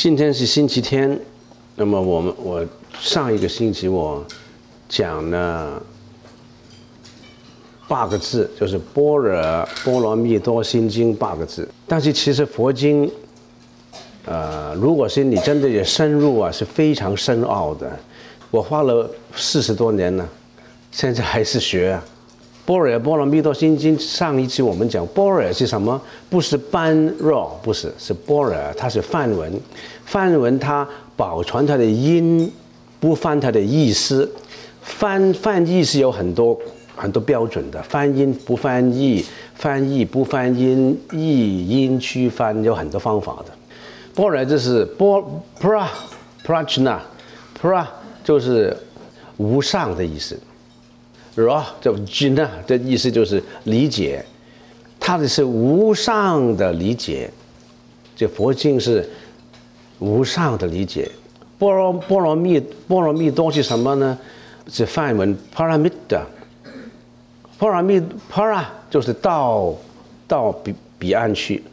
今天是星期天，那么我上一个星期我讲了8个字，就是般若波罗蜜多心经8个字。但是其实佛经，如果是你真的也深入啊，是非常深奥的。我花了40多年了，现在还是学啊。般若波罗蜜多心经上一期我们讲般若是什么？不是般若，不是，是般若，它是梵文。梵文它保存它的音，不翻它的意思。翻译是有很多标准的，翻音不翻译，翻译不翻音，译音区翻有很多方法的。般若就是prajna，就是无上的意思。Ra 叫 Jna 的意思就是理解，它的是无上的理解。这佛经是无上的理解。波罗蜜多是什么呢？是梵文 Paramita。Para 就是到彼岸去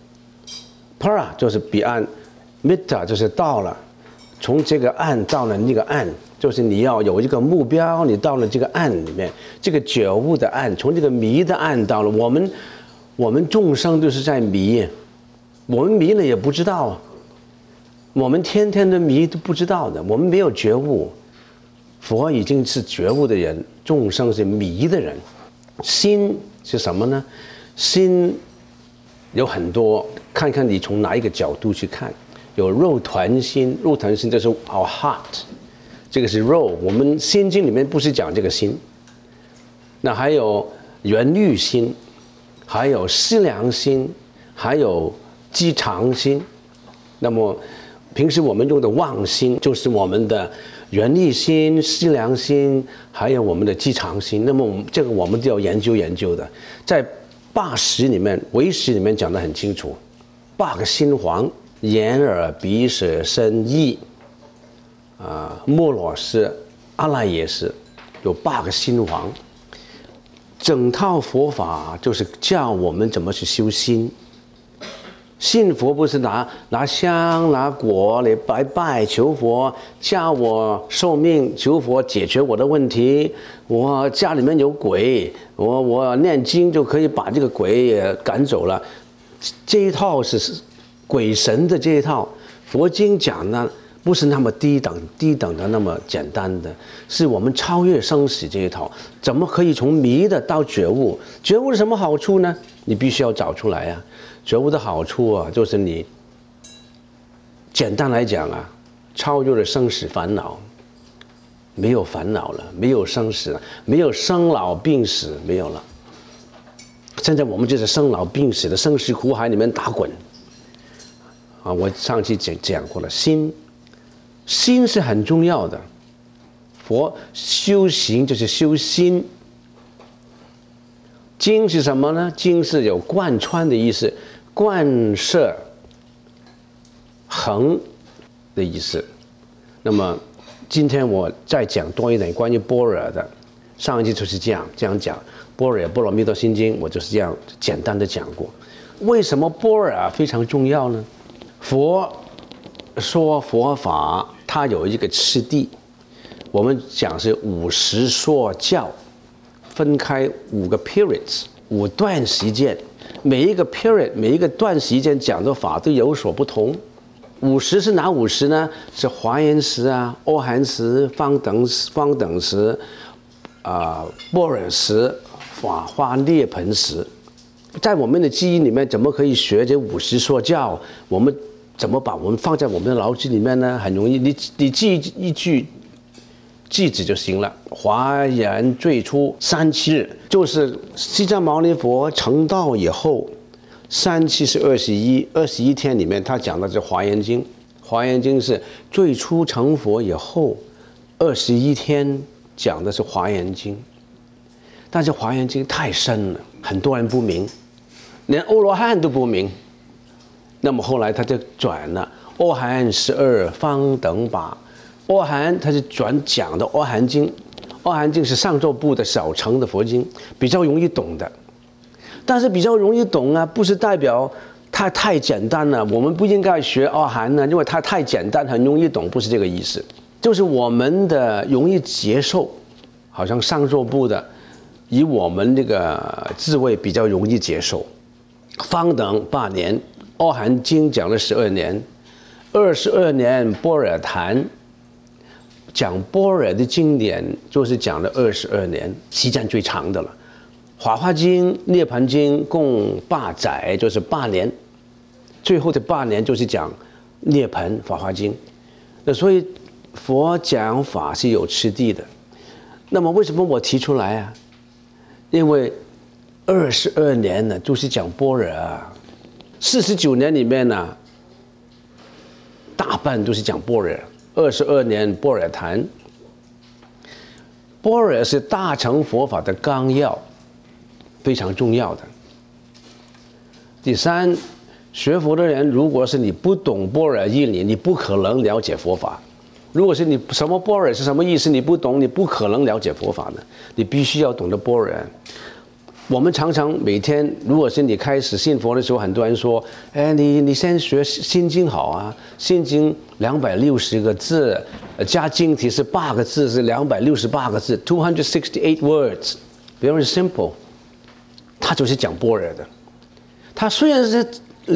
，Para 就是彼岸 ，Mita 就是到了，从这个岸到了那个岸。就是你要有一个目标，你到了这个岸里面，这个觉悟的岸，从这个迷的岸到了我们众生就是在迷，我们迷了也不知道啊，我们天天的迷都不知道的，我们没有觉悟，佛已经是觉悟的人，众生是迷的人。心是什么呢？心有很多，看看你从哪一个角度去看，有肉团心，肉团心就是 our heart。这个是肉，我们心经里面不是讲这个心。那还有缘虑心，还有思量心，还有机常心。那么平时我们用的妄心，就是我们的缘虑心、思量心，还有我们的机常心。那么这个我们都要研究的。在8识里面，唯识里面讲得很清楚，8个心王：眼、耳、鼻、舌、身、意。摩罗识、阿赖耶识，有8个心王。整套佛法就是教我们怎么去修心。信佛不是拿香拿果来拜求佛，叫我寿命，求佛解决我的问题。我家里面有鬼，我念经就可以把这个鬼也赶走了。这一套是鬼神的这一套，佛经讲呢。不是那么低等的那么简单的，是我们超越生死这一套。怎么可以从迷的到觉悟？觉悟是什么好处呢？你必须要找出来啊！觉悟的好处啊，就是你简单来讲啊，超越了生死烦恼，没有烦恼了，没有生死了，没有生老病死，没有了。现在我们就是生老病死的生死苦海里面打滚啊！我上期讲过了，心是很重要的，佛修行就是修心。经是什么呢？经是有贯穿的意思，贯摄恒的意思。那么今天我再讲多一点关于般若的，上一期就是这样讲般若波罗蜜多心经，我就是这样简单的讲过。为什么般若非常重要呢？佛说佛法，它有一个次第，我们讲是50说教，分开5个 periods， 5段时间，每一个 period， 每一个段时间讲的法都有所不同。50是哪50呢？是华严时啊、阿含时、方等时、般若时、法华涅槃时。在我们的记忆里面，怎么可以学这50说教？我们怎么把我们放在我们的脑子里面呢？很容易，你记一句句子就行了。华严最初37日，就是释迦牟尼佛成道以后，37是21天里面，他讲的是华严经。华严经是最初成佛以后21天讲的是华严经，但是华严经太深了，很多人不明，连阿罗汉都不明。那么后来他就转了阿含12方等把，阿含他是转讲的阿含经，阿含经是上座部的小乘的佛经，比较容易懂的。但是比较容易懂啊，不是代表它它太简单了，我们不应该学阿含呢，因为它太简单，很容易懂，不是这个意思。就是我们的容易接受，好像上座部的，以我们这个智慧比较容易接受。方等8年，阿含经讲了12年，22年般若谈。讲般若的经典就是讲了22年，时间最长的了。法华经、涅盘经共8载，就是8年，最后的8年就是讲涅盘法华经。那所以佛讲法是有次第的。那么为什么我提出来啊？因为22年呢，就是讲般若啊，49年里面呢，大半都是讲般若。22年般若谈，般若是大乘佛法的纲要，非常重要的。第三，学佛的人，如果是你不懂般若义理，你不可能了解佛法。如果是你什么般若是什么意思，你不懂，你不可能了解佛法的。你必须要懂得般若。我们常常每天，如果是你开始信佛的时候，很多人说：“哎，你先学心经好啊，心经260个字，加经题是8个字，是268个字 ，268 words， very simple。”它就是讲般若的。它虽然是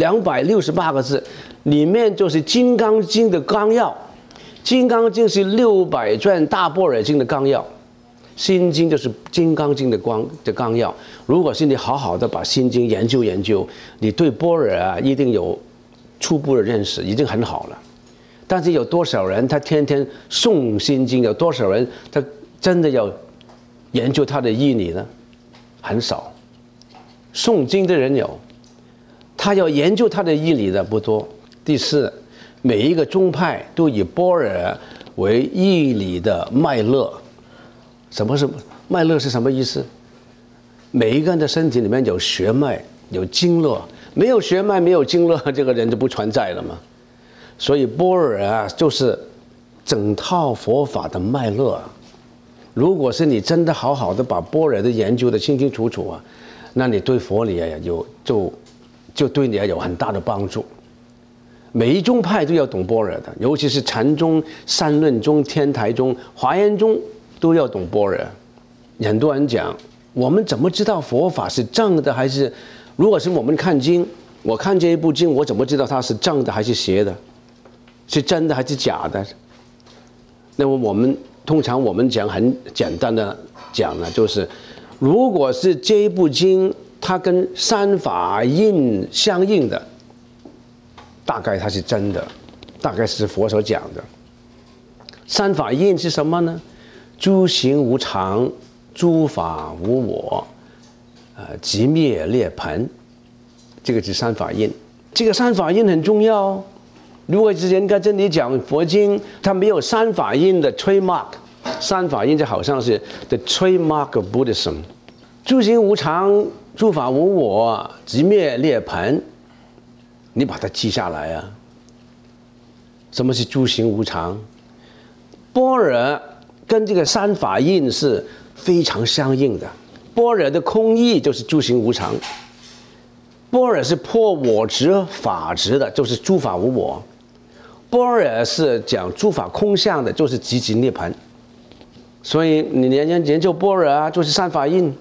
268个字，里面就是《金刚经》的纲要，《金刚经》是600卷大般若经的纲要。心经就是《金刚经》的纲要。如果是你好好的把心经研究研究，你对般若啊一定有初步的认识，已经很好了。但是有多少人他天天诵心经？有多少人他真的要研究它的义理呢？很少。诵经的人有，他要研究它的义理的不多。第四，每一个宗派都以般若为义理的脉络。什么是脉络？是什么意思？每一个人的身体里面有血脉，有经络，没有血脉，没有经络，这个人就不存在了嘛。所以般若啊，就是整套佛法的脉络。如果是你真的好好的把般若的研究的清清楚楚啊，那你对佛理啊就对你有很大的帮助。每一宗派都要懂般若的，尤其是禅宗、三论宗、天台宗、华严宗。都要懂般若。很多人讲，我们怎么知道佛法是正的还是？如果是我们看经，我看这一部经，我怎么知道它是正的还是邪的？是真的还是假的？那么通常我们讲很简单的讲呢，就是如果是这一部经它跟三法印相应的，大概它是真的，大概是佛所讲的。三法印是什么呢？诸行无常，诸法无我，即灭涅盘，这个是三法印。这个三法印很重要哦。如果是人家跟你讲佛经，它没有三法印的 trademark， 三法印就好像是 the trademark of Buddhism。诸行无常，诸法无我，即灭涅盘，你把它记下来啊。什么是诸行无常？般若跟这个三法印是非常相应的。般若的空义就是诸行无常，般若是破我执法执的，就是诸法无我。般若是讲诸法空相的，就是寂寂涅盘。所以你研究般若啊，就是三法印。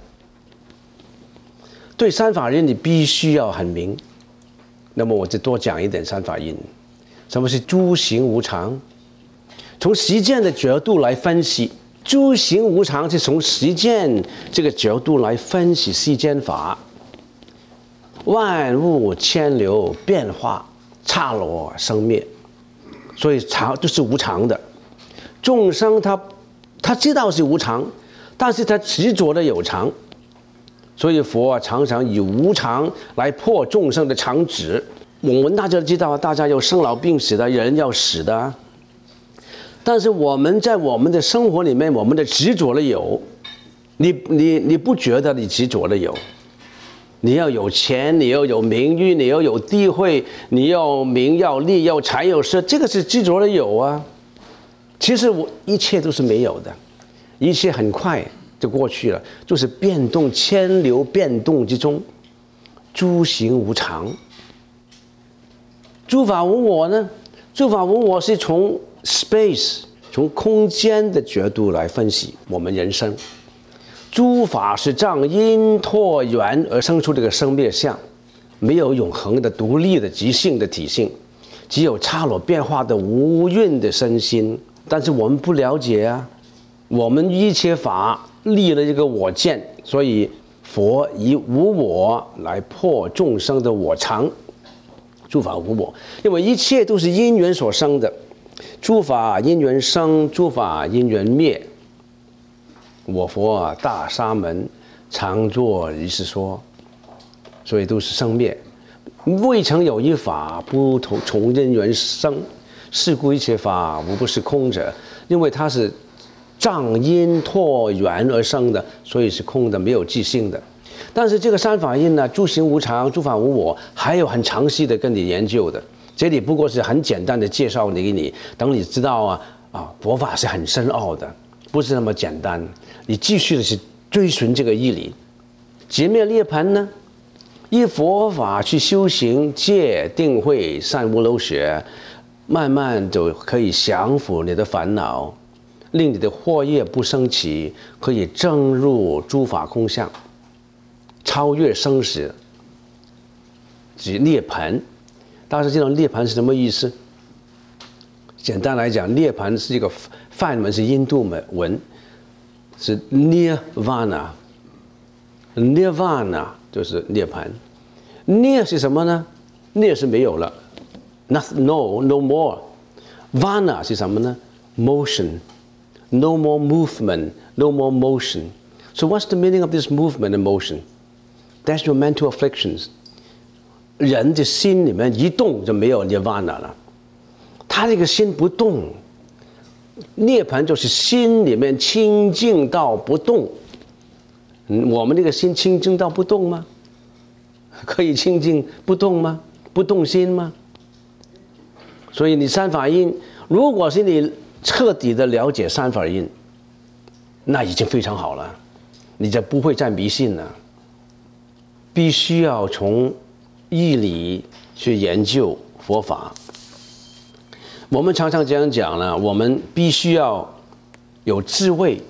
对三法印你必须要很明。那么我就多讲一点三法印。什么是诸行无常？从实践的角度来分析，诸行无常是从实践这个角度来分析世间法。万物迁流变化，刹那生灭，所以常就是无常的。众生他知道是无常，但是他执着的有常，所以佛常常以无常来破众生的常执。我们大家知道，大家有生老病死的，人要死的。但是我们在我们的生活里面，我们的执着的有，你不觉得你执着的有？你要有钱，你要有名誉，你要有地位，你要名要利要财有色，这个是执着的有啊。其实一切都是没有的，一切很快就过去了，就是变动迁流变动之中，诸行无常。 诸法无我呢？诸法无我是从 space 从空间的角度来分析我们人生。诸法是仗因拓缘而生出这个生灭相，没有永恒的独立的即性的体性，只有刹那变化的无蕴的身心。但是我们不了解啊，我们一切法立了一个我见，所以佛以无我来破众生的我常。诸法无我，因为一切都是因缘所生的，诸法因缘生，诸法因缘灭。我佛大沙门常作如是说，所以都是生灭，未曾有一法不从因缘生，是故一切法无不是空者。因为它是仗因拓缘而生的，所以是空的，没有即性的。但是这个三法印呢，诸行无常，诸法无我，还有很详细的跟你研究的。这里不过是很简单的介绍给你，等你知道佛法是很深奥的，不是那么简单。你继续的去追寻这个义理，解灭涅槃呢，依佛法去修行戒定慧善无漏学，慢慢就可以降伏你的烦恼，令你的惑业不生起，可以证入诸法空相，超越生死，即涅槃。大家知道涅槃是什么意思？简单来讲，涅槃是一个梵文，是印度文，是 nirvana，nirvana 就是涅槃。涅是什么呢？涅是没有了 ，no more。vana 是什么呢 ？motion，no more movement，no more motion。So what's the meaning of this movement and motion? That's your mental afflictions。人的心里面一动就没有 nirvana 了，他这个心不动，涅槃就是心里面清净到不动。我们这个心清净到不动吗？可以清净不动吗？不动心吗？所以你三法印，如果是你彻底的了解三法印，那已经非常好了，你就不会再迷信了。必须要从义理去研究佛法。我们常常这样讲呢，我们必须要有智慧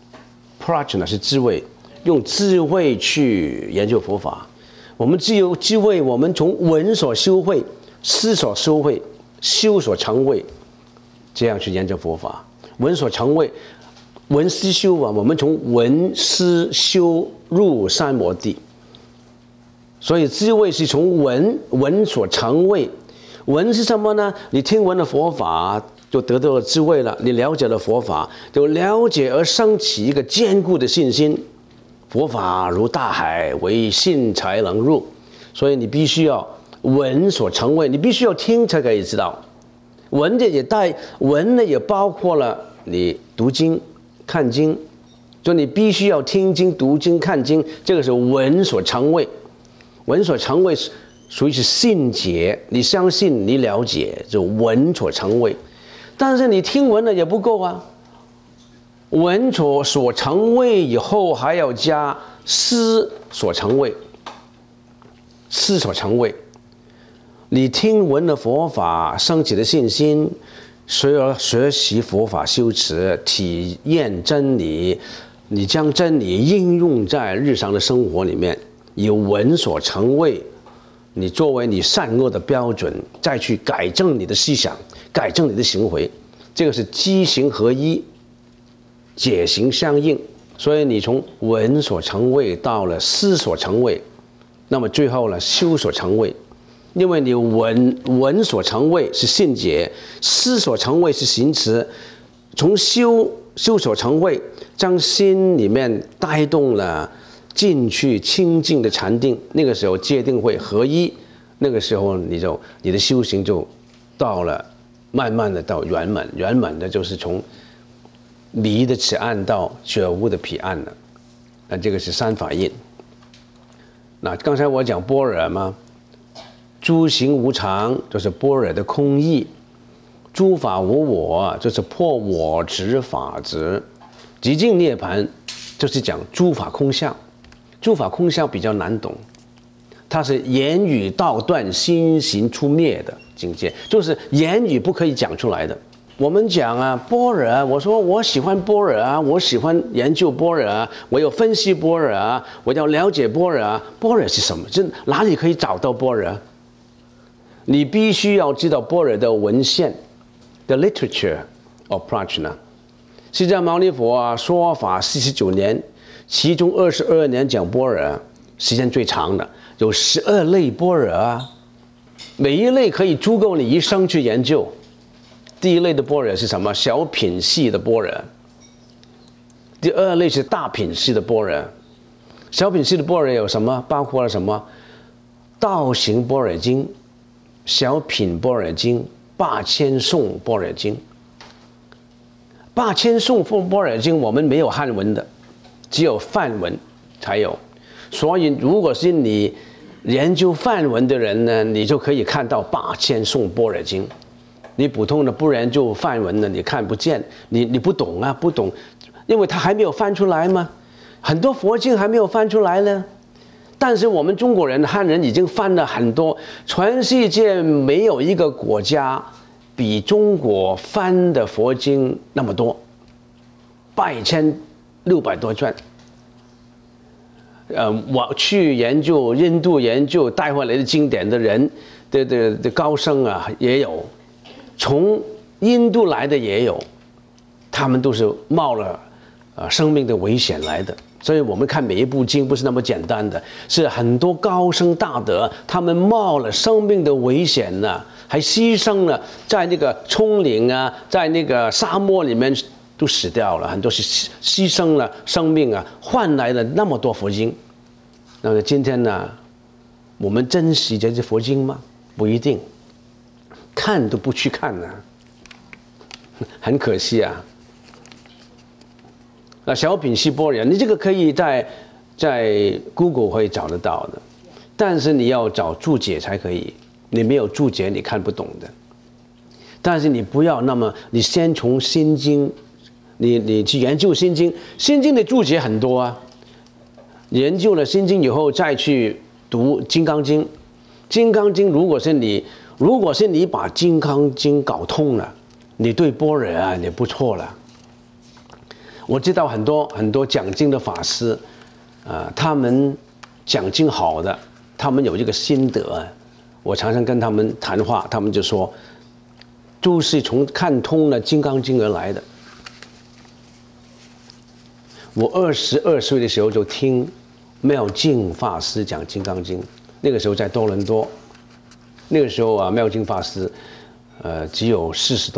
，prajna 是智慧，用智慧去研究佛法。我们只有智慧，我们从闻所修慧，思所修慧，修所成慧，这样去研究佛法。闻所成慧，闻思修啊，我们从闻思修入三摩地。所以智慧是从闻所成慧。闻是什么呢？你听闻了佛法，就得到了智慧了。你了解了佛法，就了解而升起一个坚固的信心。佛法如大海，唯信才能入。所以你必须要闻所成慧，你必须要听才可以知道。闻的闻呢也包括了你读经、看经，所以你必须要听经、读经、看经，这个是闻所成慧。闻所成慧属于是信解，你相信，你了解，就闻所成慧。但是你听闻了也不够啊，闻所成慧以后还要加思所成慧。思所成慧，你听闻了佛法，升起的信心，随而学习佛法修持，体验真理，你将真理应用在日常的生活里面。以闻所成慧，你作为你善恶的标准，再去改正你的思想，改正你的行为，这个是机行合一，解行相应。所以你从闻所成慧到了思所成慧，那么最后呢，修所成慧。因为你闻所成慧是信解，思所成慧是行持，从修所成慧，将心里面带动了进去清净的禅定，那个时候戒定慧合一，那个时候你的修行就到了，慢慢的到圆满，圆满的就是从迷的此岸到觉悟的彼岸了。那这个是三法印。那刚才我讲般若嘛，诸行无常就是般若的空义，诸法无我就是破我执法执，极尽涅槃就是讲诸法空相。诸法空相比较难懂， 它是言语道断，心行出灭的境界，就是言语不可以讲出来的。我们讲啊，般若，我说我喜欢般若啊，我喜欢研究般若啊，我要分析般若啊，我要了解般若啊。般若是什么？这哪里可以找到般若？你必须要知道般若的文献 ，the literature of Prajna。释迦牟尼佛啊，说法49年，其中22年讲般若，时间最长的，有12类般若啊，每一类可以足够你一生去研究。第一类的般若是什么？小品系的般若。第二类是大品系的般若。小品系的般若有什么？包括了什么？道行般若经、小品般若经、八千颂般若经。八千颂般若经我们没有汉文的，只有梵文才有。所以，如果是你研究梵文的人呢，你就可以看到八千颂般若经。你普通的不研究梵文的，你看不见，你不懂啊，不懂，因为它还没有翻出来嘛，很多佛经还没有翻出来呢。但是我们中国人、汉人已经翻了很多，全世界没有一个国家比中国翻的佛经那么多，8600多卷。我去研究印度研究带回来的经典的人的高僧啊，也有。从印度来的也有，他们都是冒了生命的危险来的。所以我们看每一部经不是那么简单的，是很多高僧大德，他们冒了生命的危险呢，还牺牲了，在那个丛林啊，在那个沙漠里面都死掉了，很多是牺牲了生命啊，换来了那么多佛经。那么今天呢，我们珍惜这些佛经吗？不一定。看都不去看呢，很可惜啊。那小品系般若，你这个可以在 Google 可以找得到的，但是你要找注解才可以，你没有注解你看不懂的。但是你不要那么，你先从心经，你去研究心经，心经的注解很多啊。研究了心经以后，再去读金刚经，金刚经如果是你把《金刚经》搞通了，你对般若啊也不错了。我知道很多讲经的法师，他们讲经好的，他们有这个心得。我常常跟他们谈话，他们就说，都是从看通了《金刚经》而来的。我22岁的时候就听妙净法师讲《金刚经》，那个时候在多伦多。那个时候啊，妙净法师，只有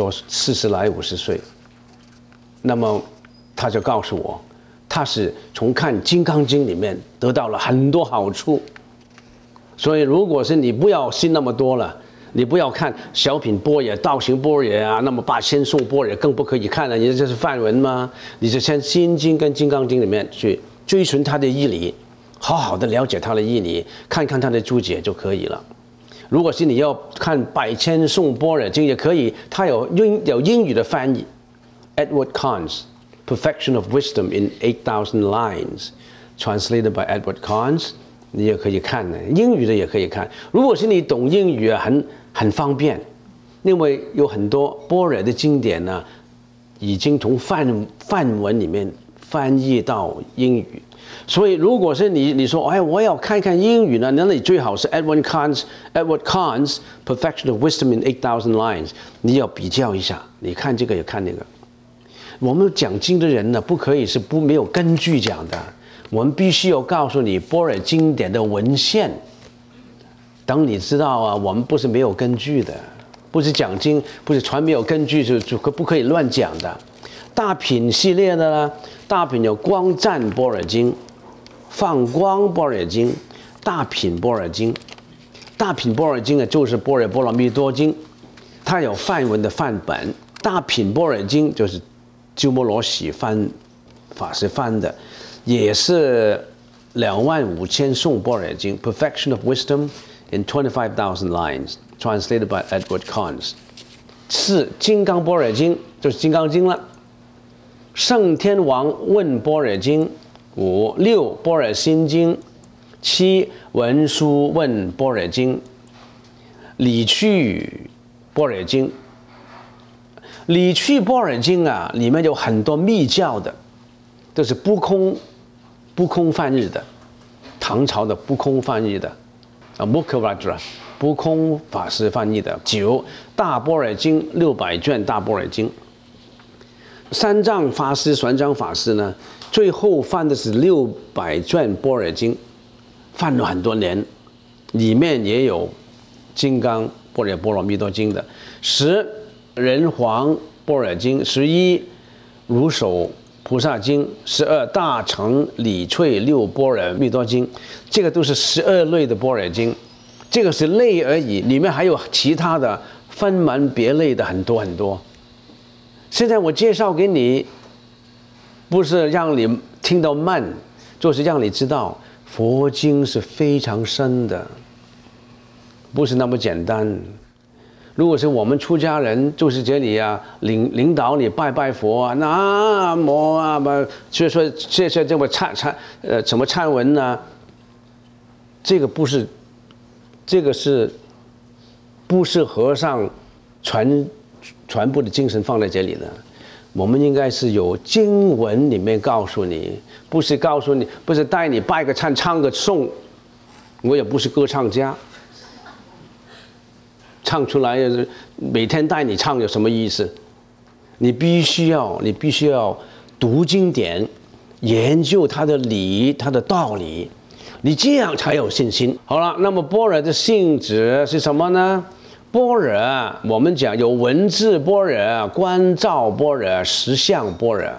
40来50岁。那么他就告诉我，他是从看《金刚经》里面得到了很多好处。所以，如果是你不要信那么多了，你不要看小品般若、道行般若啊，那么八千颂般若更不可以看了。你这是梵文吗？你就先《心经》跟《金刚经》里面去追寻它的义理，好好的了解它的义理，看看它的注解就可以了。如果是你要看百千颂般若经也可以，它有英语的翻译 ，Edward Conze Perfection of Wisdom in 8,000 Lines translated by Edward Conze， 你也可以看的，英语的也可以看。如果是你懂英语啊，很方便，因为有很多般若的经典呢，已经从梵文里面翻译到英语。所以，如果是你说，哎，我要看看英语呢，那你最好是 Edward Conze Perfection of Wisdom in 8,000 Lines， 你要比较一下，你看这个也看那个。我们讲经的人呢，不可以是没有根据讲的，我们必须要告诉你般若经典的文献。等你知道啊，我们不是没有根据的，不是讲经，不是传没有根据就不可以乱讲的。大品系列的呢，大品有光赞般若经、放光般若经、大品般若经。大品般若经呢，就是般若波罗蜜多经，它有梵文的范本。大品般若经就是鸠摩罗什法师翻的，也是25000颂般若经 ，Perfection of Wisdom in 25,000 Lines translated by Edward Conze。4金刚般若经就是金刚经了。圣天王问般若经，6般若心经， 七文殊问般若经，理趣般若经。理趣般若经啊，里面有很多密教的，都是不空翻译的，唐朝的不空翻译的，Mukhavajra 不空法师翻译的。九大般若经600卷大般若经。三藏法师、玄奘法师呢，最后翻的是600卷般若经，翻了很多年，里面也有《金刚般若波罗蜜多经》的。10人皇般若经，11如手菩萨经，12大乘理趣六般若蜜多经，这个都是12类的般若经，这个是类而已，里面还有其他的分门别类的很多很多。现在我介绍给你，不是让你听到慢，就是让你知道佛经是非常深的，不是那么简单。如果是我们出家人，就是这里啊，领导你拜拜佛啊，南无啊，所以说这些这么什么忏文呢？这个不是，这个是不是和尚全部的精神放在这里的？我们应该是有经文里面告诉你，不是告诉你，不是带你拜个忏唱个颂，我也不是歌唱家。唱出来每天带你唱有什么意思？你必须要读经典，研究它的理、它的道理，你这样才有信心。好了，那么般若的性质是什么呢？般若我们讲有文字般若、观照般若、实相般若。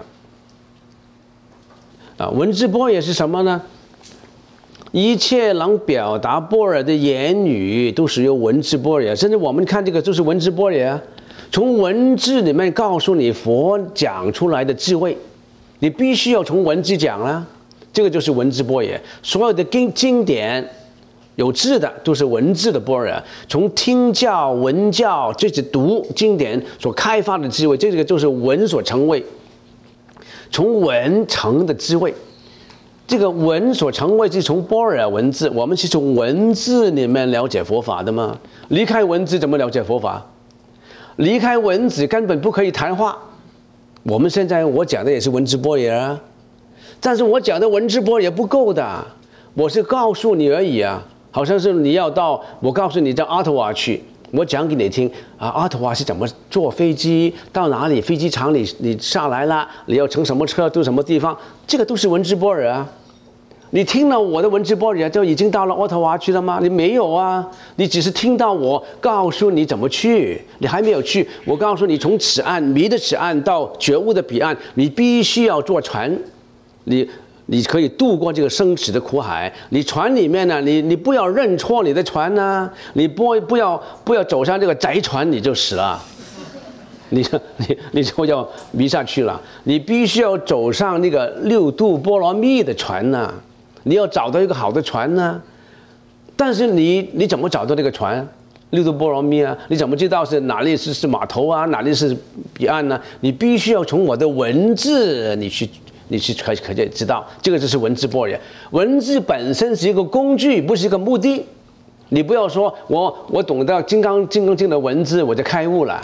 文字般若是什么呢？一切能表达般若的言语都是由文字般若，甚至我们看这个就是文字般若，从文字里面告诉你佛讲出来的智慧，你必须要从文字讲啦，这个就是文字般若。所有的经典有字的都是文字的般若，从听教、闻教，就是读经典所开发的智慧，这个就是文所成慧，从文成的智慧。这个文所成慧是从般若文字，我们是从文字里面了解佛法的嘛？离开文字怎么了解佛法？离开文字根本不可以谈话。我们现在我讲的也是文字般若啊，但是我讲的文字般若不够的，我是告诉你而已啊。好像是你要到，我告诉你到阿特瓦去，我讲给你听啊，阿特瓦是怎么坐飞机到哪里，飞机场你下来了，你要乘什么车到什么地方，这个都是文字般若啊。你听了我的文字般若就已经到了渥太华去了吗？你没有啊，你只是听到我告诉你怎么去，你还没有去。我告诉你，从此岸迷的此岸到觉悟的彼岸，你必须要坐船，你可以渡过这个生死的苦海。你船里面呢，你不要认错你的船呢，你不要走上这个贼船，你就死了。你就要迷下去了。你必须要走上那个六度波罗蜜的船呢。你要找到一个好的船呢，但是你怎么找到那个船？六度波罗蜜啊，你怎么知道是哪里是码头啊，哪里是彼岸呢？你必须要从我的文字，你去可以知道，这个就是文字般若。文字本身是一个工具，不是一个目的。你不要说我懂得金刚经的文字，我就开悟了。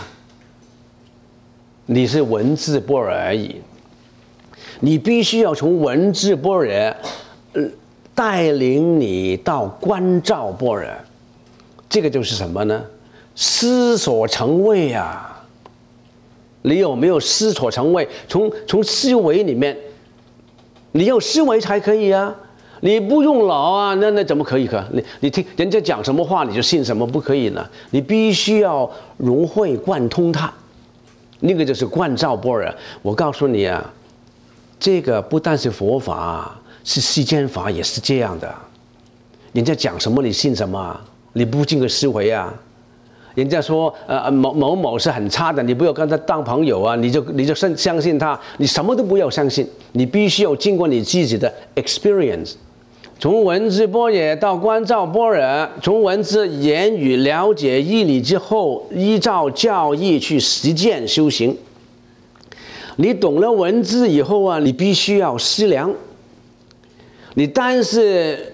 你是文字般若而已，你必须要从文字般若带领你到观照般若，这个就是什么呢？思所成慧啊！你有没有思所成慧？从思维里面，你有思维才可以啊！你不用脑啊，那怎么可以？你听人家讲什么话你就信什么，不可以呢？你必须要融会贯通它，那个就是观照般若。我告诉你啊，这个不但是佛法。是世间法也是这样的，人家讲什么你信什么，你不经过思维啊。人家说某某是很差的，你不要跟他当朋友啊，你就相信他，你什么都不要相信，你必须要经过你自己的 experience， 从文字般若到观照般若，从文字言语了解义理之后，依照教义去实践修行。你懂了文字以后啊，你必须要思量。你单是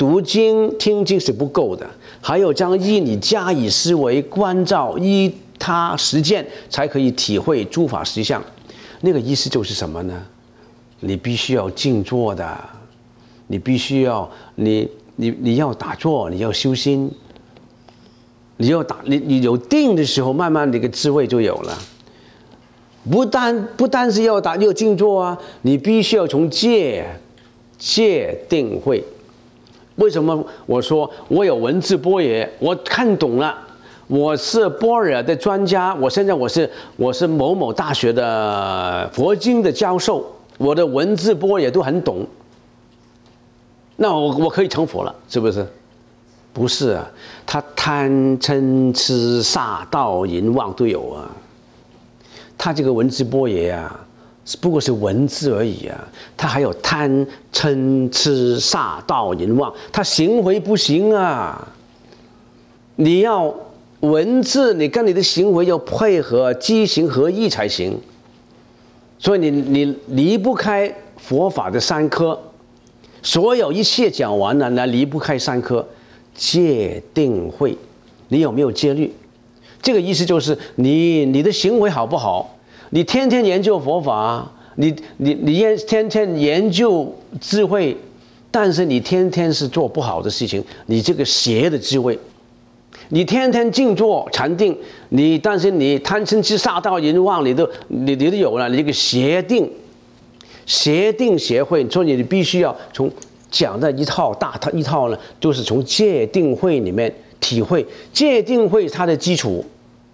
读经听经是不够的，还有将义理加以思维关照，依他实践，才可以体会诸法实相。那个意思就是什么呢？你必须要静坐的，你必须要你要打坐，你要修心，你有定的时候，慢慢那个智慧就有了。不单是要静坐啊，你必须要从戒定慧。为什么我说我有文字般若？我看懂了，我是般若的专家，现在我是某某大学的佛经的教授，我的文字般若都很懂，那我可以成佛了，是不是？不是啊，他贪嗔痴杀盗淫妄都有啊。他这个文字般若啊，不过是文字而已啊，他还有贪嗔痴杀盗淫妄，他行为不行啊。你要文字，你跟你的行为要配合，机行合一才行。所以你离不开佛法的三科，所有一切讲完了，那离不开三科：戒定慧。你有没有戒律？这个意思就是你的行为好不好？你天天研究佛法，你天天研究智慧，但是你天天是做不好的事情，你这个邪的智慧。你天天静坐禅定，但是你贪嗔痴杀盗淫妄，你都有了，你这个邪定邪慧，所以你必须要从讲的一套呢，就是从戒定慧里面体会。戒定慧它的基础。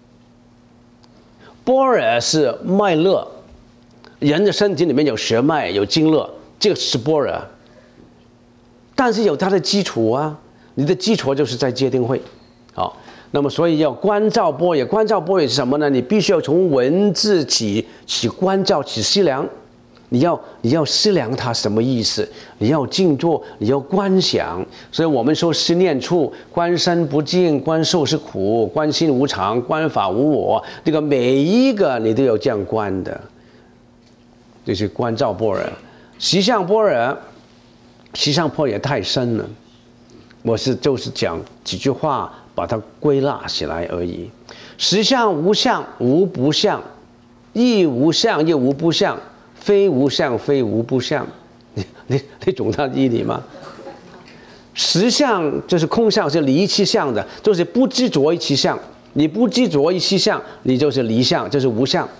般若是脉络，人的身体里面有血脉有经络，这个是般若，但是有它的基础啊，你的基础就是在戒定慧。好，那么所以要关照般若，关照般若是什么呢？你必须要从文字起关照，起思量。你要思量它什么意思？你要静坐，你要观想。所以我们说思念处，观身不净，观受是苦，观心无常，观法无我。这个每一个你都要这样观的，就是关照般若。实相般若太深了，就是讲几句话把它归纳起来而已。实相无相，无不相，亦无相，亦无不相。非无相，非无不相，你懂它的意义吗？实相就是空相，是离其相的，就是不执着于其相。你不执着于其相，你就是离相，就是无相。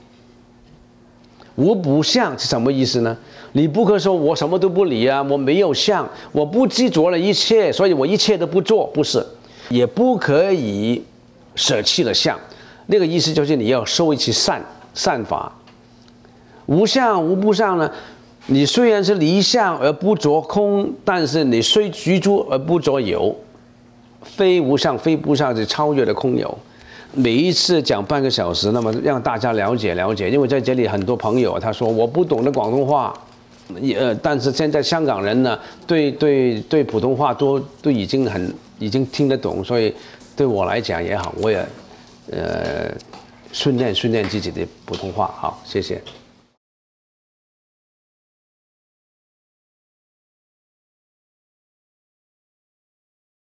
无不相是什么意思呢？你不可说我什么都不理啊，我没有相，我不执着了一切，所以我一切都不做，不是，也不可以舍弃了相。那个意思就是你要收一起善法。无相无不相呢？你虽然是离相而不着空，但是你虽居住而不着有。非无相非不相是超越了空有。每一次讲半个小时，那么让大家了解，因为在这里很多朋友他说我不懂得广东话，但是现在香港人呢对普通话都已经听得懂，所以对我来讲也好，我也训练自己的普通话。好，谢谢。